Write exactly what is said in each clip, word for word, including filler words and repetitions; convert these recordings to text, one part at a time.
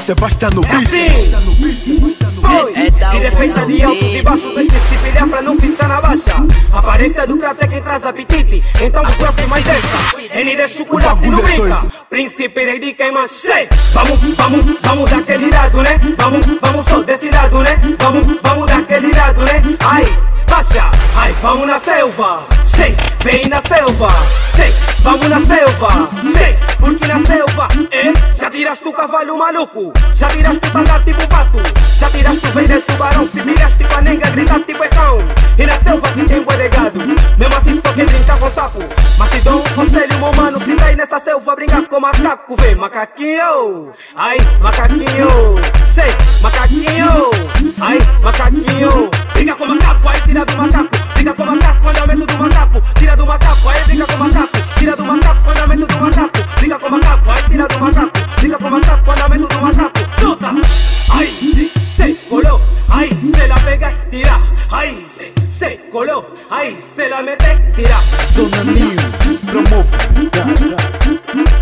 Sebastião no beat. É assim. Foi. E defeita de altos e baixos, tens que se pilhar pra não ficar na baixa. Aparência do crater quem traz apetite. Então desgraça mais essa. N de chocolate não brinca. Príncipe de quem manchei. Vamos, vamos, vamos daquele lado, né? Vamos, vamos só desse lado, né? Vamos, vamos daquele lado, né? Ai, baixa. Ai, vamos na selva. Sei, vem na selva. Sei, vamos na selva. Sei, porque na selva, é? Já tiraste o cavalo maluco. Já tiraste o tanga tipo pato. Já tiraste o veneno tubarão. Se miraste com a nenga, grita tipo é cão. E na selva que tem boi de gado. Mesmo assim só quem brinca com sapo. Mas te dou um conselho, meu mano. Se cai nessa selva, brinca com macaco. Vê, macaquinho. Ai, macaquinho. Sei, macaquinho. Ai, macaquinho. Brinca com macaco, aí tira do macaco. Brinca com macaco, andamento do macaco. Tira do macaco, aí brinca com macaco. Tira do macaco, andamento do macaco. Brinca com macaco, aí tira do macaco. Brinca com macaco, andamento do macaco. Solta! Ai, se colou. Ai, se la pega e tira. Ai, se colou. Ai, se la mete e tira. Zona News, promove. Da, da.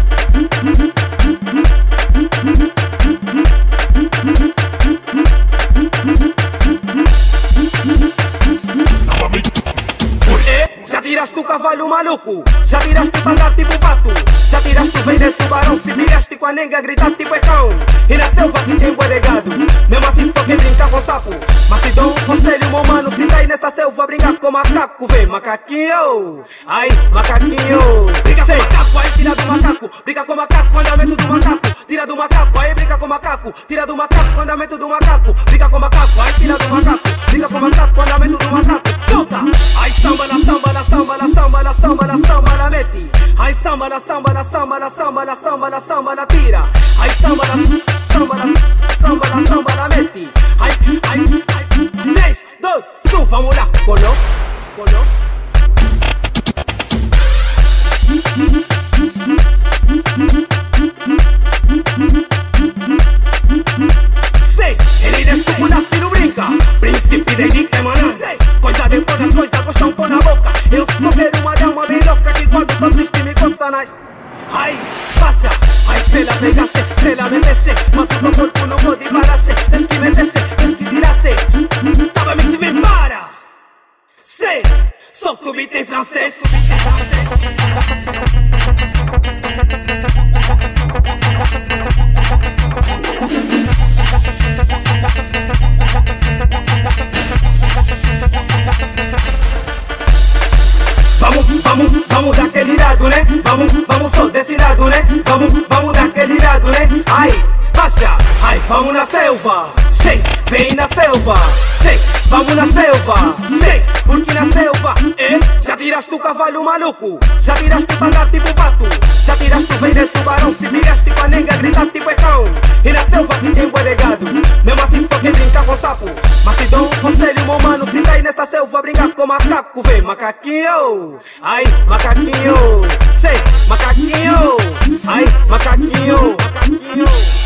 Já tiraste o cavalo maluco. Já tiraste o tanga tipo pato. Já tiraste o veneno tubarão. Se miraste com a nenga, grita tipo é cão. E na selva que tem boi de gado. Mesmo assim só quem brinca com sapo. Mas te dou um conselho, meu mano. Se cai nessa selva, brinca com macaco. Vê, macaquinho. Ai, macaquinho. Brinca com macaco, aí tira do macaco. Brinca com macaco, andamento do macaco. Tira do macaco, aí brinca com macaco. Tira do macaco, andamento do macaco. Brinca com macaco, aí tira do macaco. Brinca com macaco, andamento do macaco. Solta! Ai, samba na samba na samba na samba na samba na samba na mete. Ai, samba na samba na samba na samba na samba na samba na tira. Ai, samba na samba na samba na samba na mete. Ai, ai, ai. três, dois, um, vamos lá. Colou, colou. Sei, ele deixa o chocolate não brinca. Príncipe de dica, mano. Coisa depois das coisas, gostam pôr na boca. Eu só quero uma dama bem louca que quando tô triste me coça nas. Ai, passa, ai, se la pegasse, se la metesse. Mas o teu corpo não pode parar-se. Tens que meter-se, tens que tirar-se. Tava me se vem para. Sei, só tu beat em francês. Vamos, vamos, vamos daquele lado, né? Vamos, vamos só desse lado, né? Vamos, vamos daquele lado, né? Ai, baixa, ai, vamos na selva. Sei, vem na selva. Sei, vamos na selva. Sei, porque na selva, é? Já tiraste o cavalo maluco. Já tiraste o tanga tipo pato. Já tiraste o veneno tubarão. Se miraste com a nenga, grita tipo é cão. E na selva que tem boi de gado. Mesmo assim só quem brinca com sapo. Mas te dou um conselho, meu mano. Se cai nessa selva, brinca com macaco. Vê, macaquinho. Ai, macaquinho. Sei, macaquinho. Ai, macaquinho. Macaquinho.